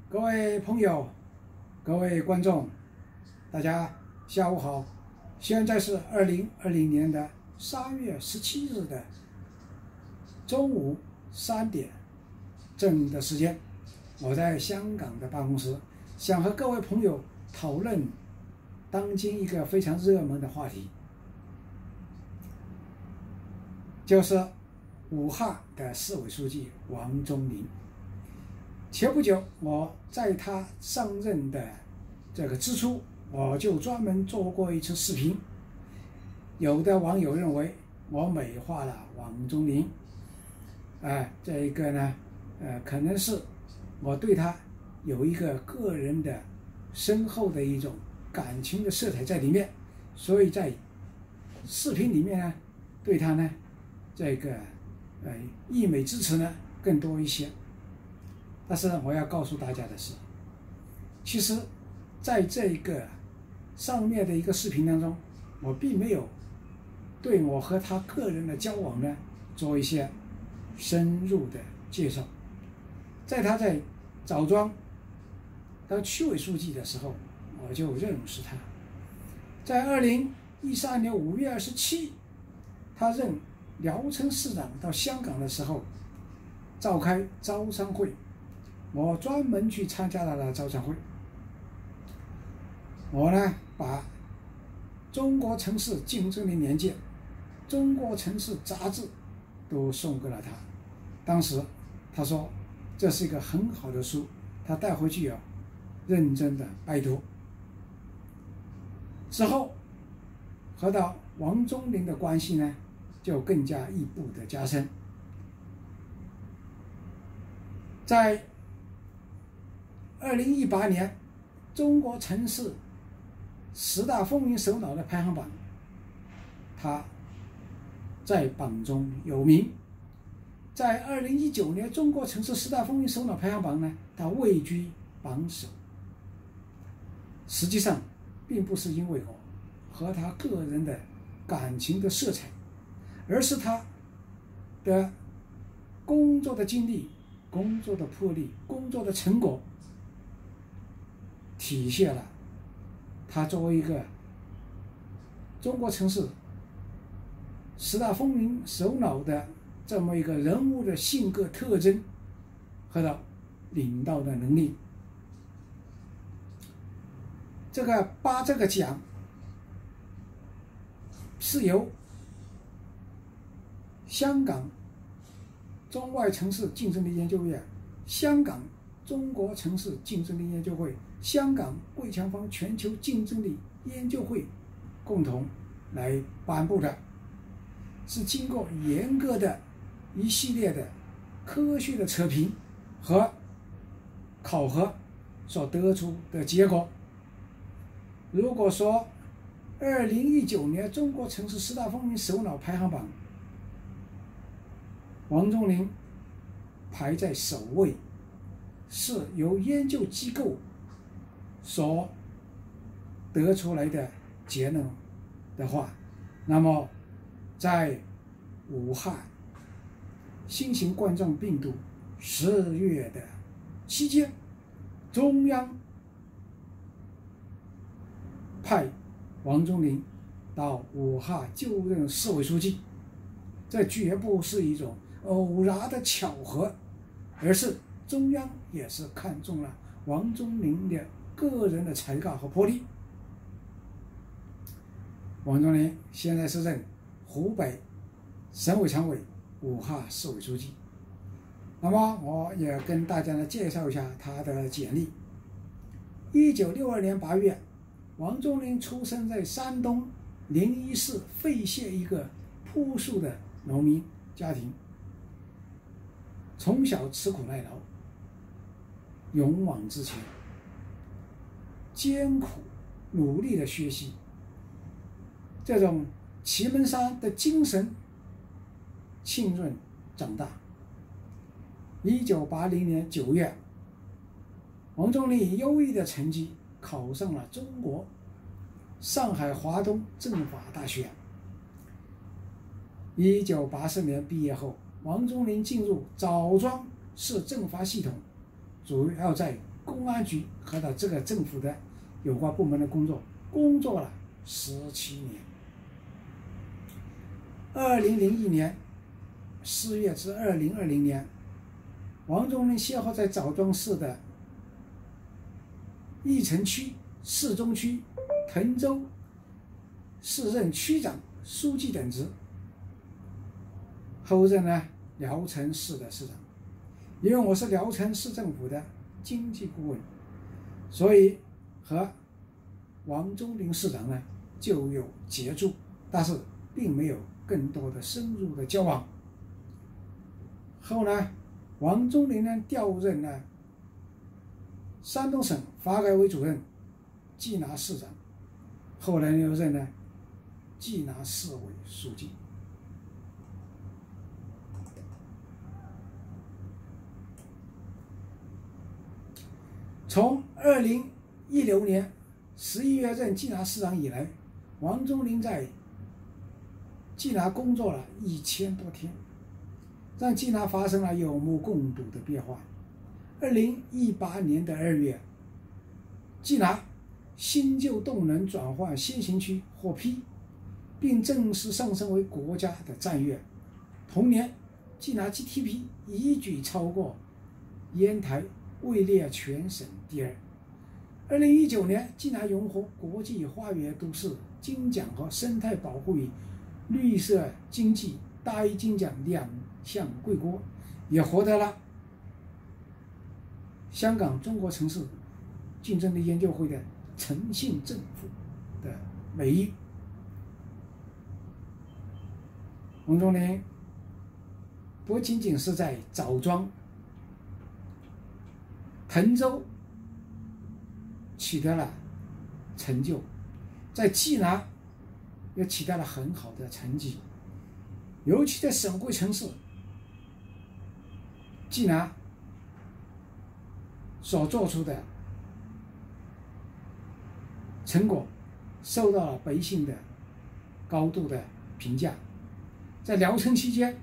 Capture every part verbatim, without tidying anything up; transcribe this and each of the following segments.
各位朋友，各位观众，大家下午好。现在是二零二零年的三月十七日的中午三点正的时间，我在香港的办公室，想和各位朋友讨论当今一个非常热门的话题，就是武汉的市委书记王忠林。前不久，我在他上任的这个之初，我就专门做过一次视频。有的网友认为我美化了王忠林，哎，这一个呢，呃，可能是我对他有一个个人的深厚的一种感情的色彩在里面，所以在视频里面呢，对他呢，这个呃溢美之词呢更多一些。但是我要告诉大家的是，其实在这个上面的一个视频当中，我并没有对我和他个人的交往呢做一些深入的介绍。在他在枣庄当区委书记的时候，我就认识他。在二零一三年五月二十七，他任聊城市长到香港的时候，召开招商会。我专门去参加了招商会，我呢把中国城市竞争力年鉴、中国城市杂志都送给了他。当时他说这是一个很好的书，他带回去要认真的拜读。之后和到王忠林的关系呢就更加一步的加深。在二零一八年中国城市十大风云首脑的排行榜，他在榜中有名。在二零一九年中国城市十大风云首脑排行榜呢，他位居榜首。实际上并不是因为我和他个人的感情的色彩，而是他的工作的经历、工作的魄力、工作的成果体现了他作为一个中国城市十大风云首脑的这么一个人物的性格特征和他领导的能力。这个颁这个奖是由香港中外城市竞争力研究院、香港中国城市竞争力研究会、香港桂强坊全球竞争力研究会共同来颁布的，是经过严格的一系列的科学的测评和考核所得出的结果。如果说二零一九年中国城市十大风云首脑排行榜，王忠林排在首位，是由研究机构所得出来的结论的话，那么在武汉新型冠状病毒十月的期间，中央派王忠林到武汉就任市委书记，这绝不是一种偶然的巧合，而是中央也是看中了王忠林的个人的才干和魄力。王忠林现在是任湖北省委常委、武汉市委书记。那么我也跟大家呢介绍一下他的简历。一九六二年八月，王忠林出生在山东临沂市费县一个朴素的农民家庭，从小吃苦耐劳，勇往直前，艰苦努力的学习，这种祁门山的精神浸润长大。一九八零年九月，王忠林以优异的成绩考上了中国上海华东政法大学。一九八四年毕业后，王忠林进入枣庄市政法系统，主要在公安局和到这个政府的有关部门的工作，工作了十七年。二零零一年四月至二零二零年，王宗林先后在枣庄市的义城区、市中区、滕州市任区长、书记等职，后任呢聊城市的市长。因为我是聊城市政府的经济顾问，所以和王宗林市长呢就有接触，但是并没有更多的深入的交往。后呢，王宗林呢调任了山东省发改委主任、济南市长，后来又任了济南市委书记。从二零一六年十一月任济南市长以来，王宗林在济南工作了一千多天，让济南发生了有目共睹的变化。二零一八年的二月，济南新旧动能转换先行区获批，并正式上升为国家的战略。同年，济南 G D P 一举超过烟台，位列全省第二。二零一九年，济南荣获国际花园都市金奖和生态保护与绿色经济大一金奖两项桂冠，也获得了香港中国城市竞争力研究会的诚信政府的美誉。王宗林不仅仅是在枣庄、滕州取得了成就，在济南也取得了很好的成绩，尤其在省会城市济南所做出的成果受到了百姓的高度的评价。在聊城期间，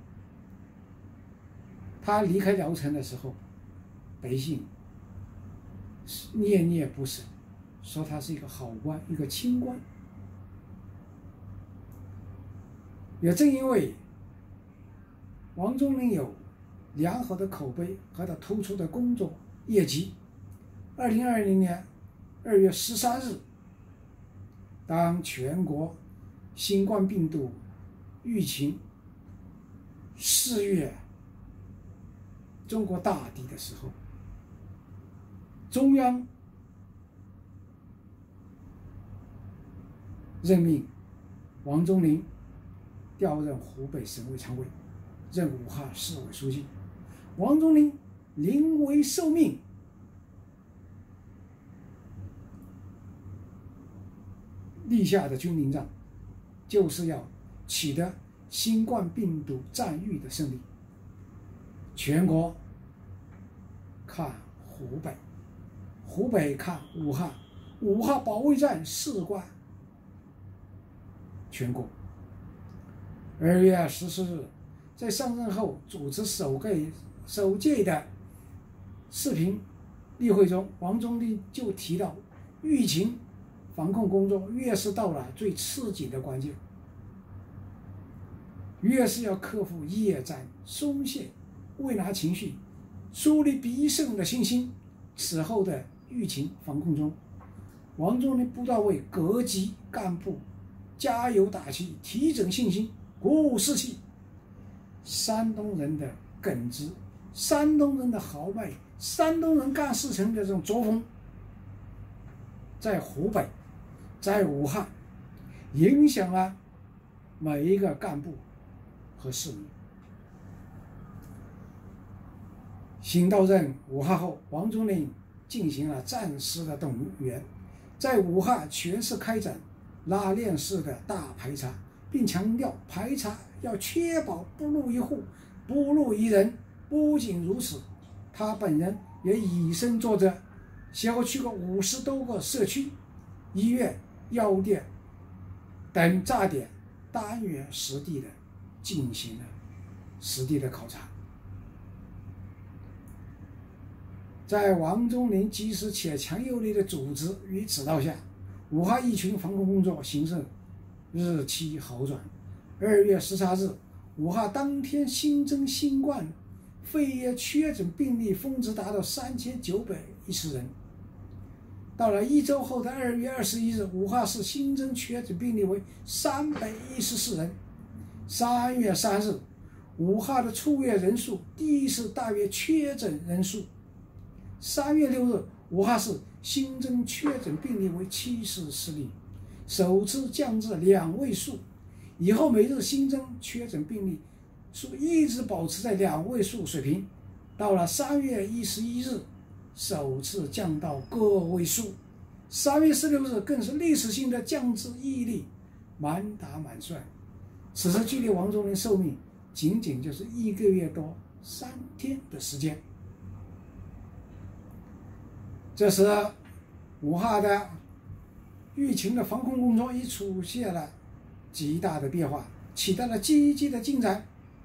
他离开聊城的时候，百姓念念不舍，说他是一个好官，一个清官。也正因为王宗林有良好的口碑和他突出的工作业绩，二零二零年二月十三日，当全国新冠病毒疫情肆虐中国大地的时候，中央任命王宗林调任湖北省委常委，任武汉市委书记。王宗林临危受命，立下的军令状就是要取得新冠病毒战役的胜利。全国看湖北，湖北看武汉，武汉保卫战事关全国。二月十四日，在上任后主持首个首届的视频例会中，王宗林就提到，疫情防控工作越是到了最刺激的关键，越是要克服业战松懈、畏难情绪，树立必胜的信心。此后的疫情防控中，王宗林不断为各级干部加油打气，提振信心，鼓舞士气。山东人的耿直，山东人的豪迈，山东人干事情的这种作风，在湖北，在武汉，影响了每一个干部和市民。新到任武汉后，王宗林进行了战时的动员，在武汉全市开展拉练式的大排查，并强调排查要确保不入一户、不入一人。不仅如此，他本人也以身作则，先后去过五十多个社区、医院、药店等炸点单元，实地的进行了实地的考察。 在王忠林及时且强有力的组织与指导下，武汉疫情防控工作形势日趋好转。二月十三日，武汉当天新增新冠肺炎确诊病例峰值达到三千九百一十人。到了一周后的二月二十一日，武汉市新增确诊病例为三百一十四人。三月三日，武汉的出院人数第一次大于确诊人数。三月六日，武汉市新增确诊病例为七十四例，首次降至两位数。以后每日新增确诊病例数一直保持在两位数水平，到了三月一十一日，首次降到个位数。三月十六日更是历史性的降至一例，满打满算，此时距离王忠林寿命仅仅就是一个月多三天的时间。这时，武汉的疫情的防控工作已出现了极大的变化，取得了积极的进展。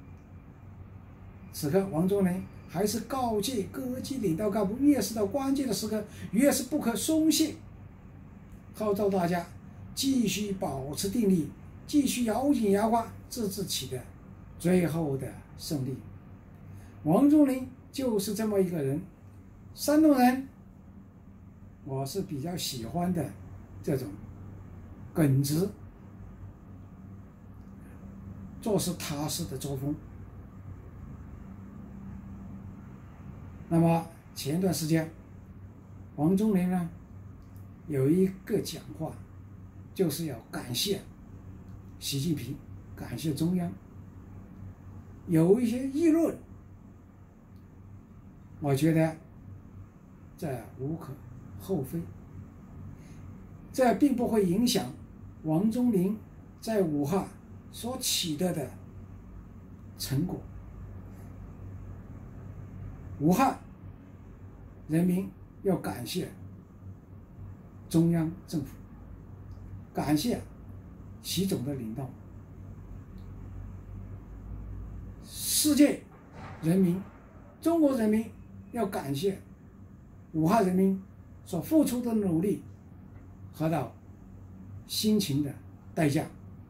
此刻，王忠林还是告诫各级领导干部，越是到关键的时刻，越是不可松懈，号召大家继续保持定力，继续咬紧牙关，直至取得最后的胜利。王忠林就是这么一个人，山东人，我是比较喜欢的这种耿直、做事踏实的作风。那么前段时间，王忠林呢有一个讲话，就是要感谢习近平，感谢中央。有一些议论，我觉得这无可厚非，这并不会影响王忠林在武汉所取得的成果。武汉人民要感谢中央政府，感谢习总的领导，世界人民、中国人民要感谢武汉人民所付出的努力和到辛勤的代价，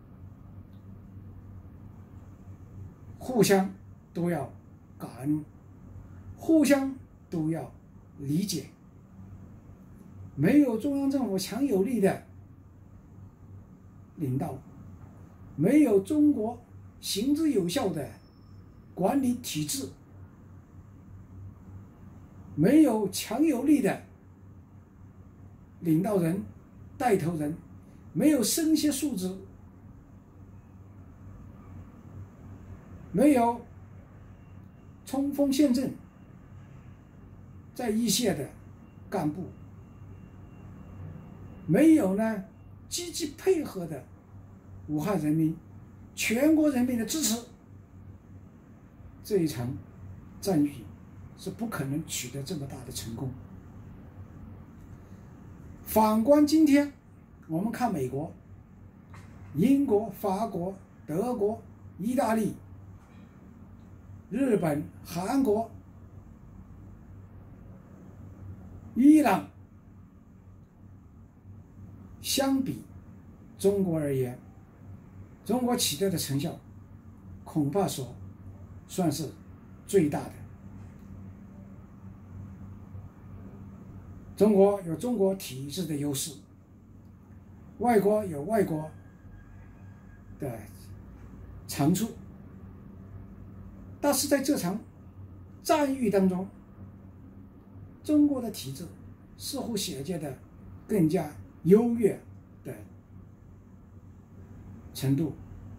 互相都要感恩，互相都要理解。没有中央政府强有力的领导，没有中国行之有效的管理体制，没有强有力的领导人、带头人，没有身先素质，没有冲锋陷阵在一线的干部，没有呢积极配合的武汉人民、全国人民的支持，这一场战役是不可能取得这么大的成功。反观今天，我们看美国、英国、法国、德国、意大利、日本、韩国、伊朗，相比中国而言，中国取得的成效恐怕说算是最大的。中国有中国体制的优势，外国有外国的长处，但是在这场战役当中，中国的体制似乎显现的更加优越的程度。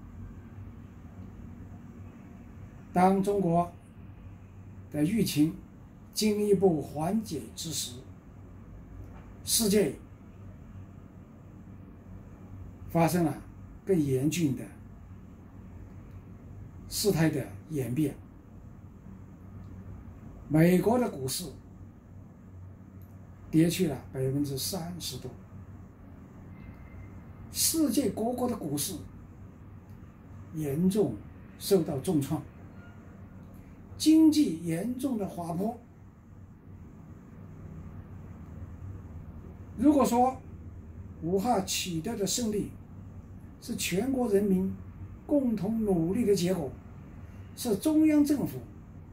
当中国的疫情进一步缓解之时，世界发生了更严峻的事态的演变。美国的股市跌去了百分之三十多，世界各国的股市严重受到重创，经济严重的滑坡。 如果说武汉取得的胜利是全国人民共同努力的结果，是中央政府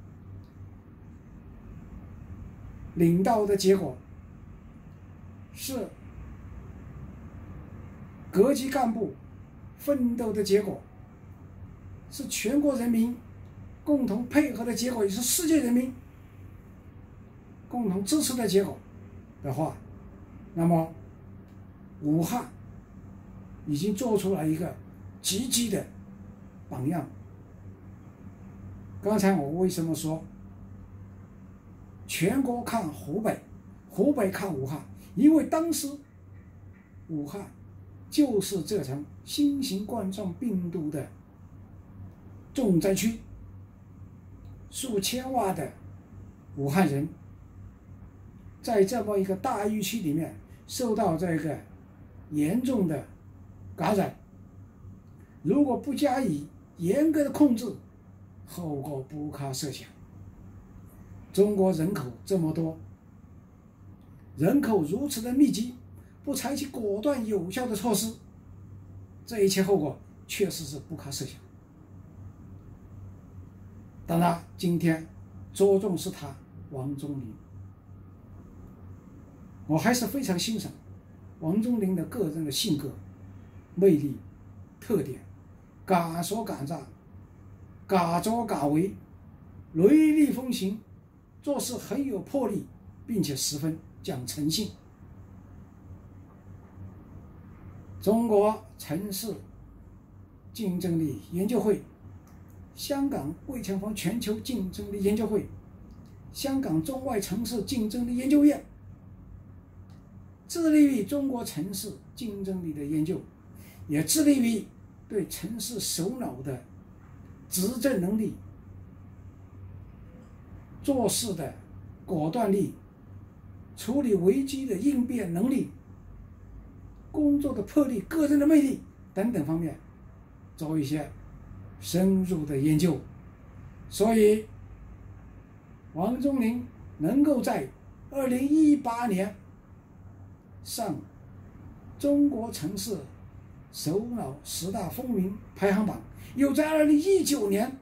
领导的结果，是各级干部奋斗的结果，是全国人民共同配合的结果，也是世界人民共同支持的结果的话，那么武汉已经做出了一个积极的榜样。刚才我为什么说全国看湖北，湖北看武汉？因为当时武汉就是这场新型冠状病毒的重灾区，数千万的武汉人在这么一个大疫区里面受到这个严重的感染，如果不加以严格的控制，后果不堪设想。中国人口这么多，人口如此的密集，不采取果断有效的措施，这一切后果确实是不堪设想。当然，今天着重是他王忠林，我还是非常欣赏王忠林的个人的性格、魅力、特点，敢说敢当，敢作敢为，雷厉风行，做事很有魄力，并且十分讲诚信。中国城市竞争力研究会、香港魏强峰全球竞争力研究会、香港中外城市竞争力研究院致力于中国城市竞争力的研究，也致力于对城市首脑的执政能力、做事的果断力、处理危机的应变能力、工作的魄力、个人的魅力等等方面做一些深入的研究。所以王忠林能够在二零一八年上中国城市首脑十大风云排行榜，又在二零一九年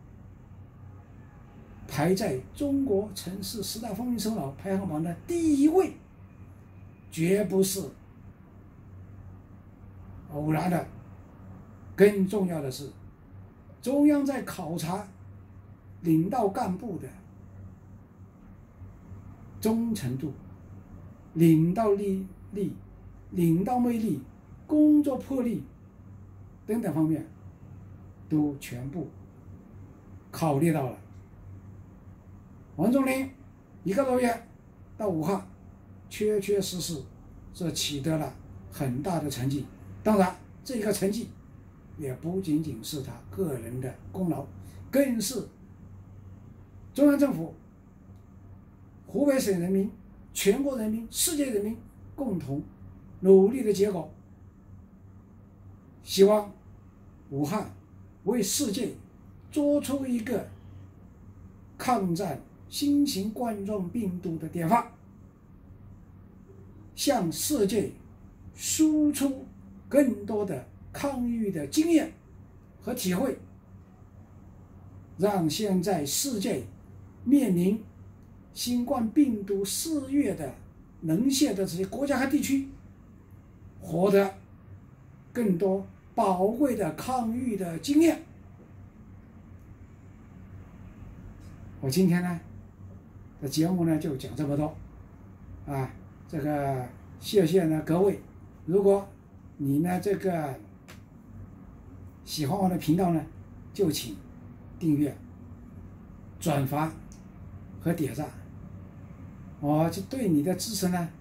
排在中国城市十大风云首脑排行榜的第一位，绝不是偶然的。更重要的是，中央在考察领导干部的忠诚度、领导力力、领导魅力、工作魄力等等方面，都全部考虑到了。王忠林一个多月到武汉，确确实实是取得了很大的成绩。当然，这个成绩也不仅仅是他个人的功劳，更是中央政府、湖北省人民、全国人民、世界人民共同努力的结果。希望武汉为世界做出一个抗战新型冠状病毒的典范，向世界输出更多的抗疫的经验和体会，让现在世界面临新冠病毒肆虐的沦陷的这些国家和地区，获得更多宝贵的抗疫的经验。我今天呢的节目呢就讲这么多啊，这个谢谢呢各位，如果你呢这个喜欢我的频道呢，就请订阅、转发和点赞，我就对你的支持呢